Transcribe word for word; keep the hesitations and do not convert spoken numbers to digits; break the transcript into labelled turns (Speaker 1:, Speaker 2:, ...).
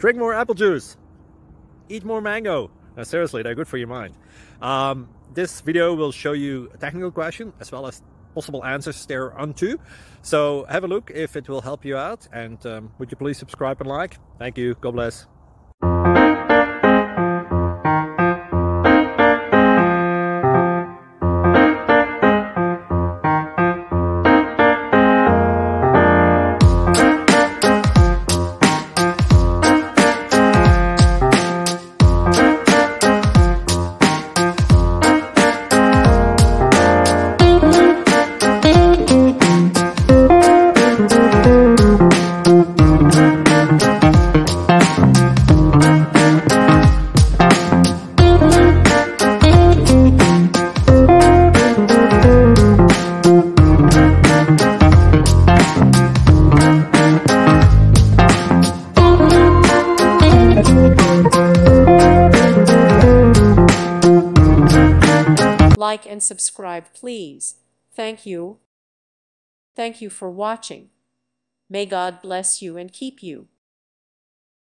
Speaker 1: drink more apple juice, eat more mango. No, seriously, they're good for your mind. Um, this video will show you a technical question as well as possible answers thereunto. So have a look if it will help you out, and um, would you please subscribe and like? Thank you. God bless.
Speaker 2: Like and subscribe, please. Thank you. Thank you for watching. May God bless you and keep you.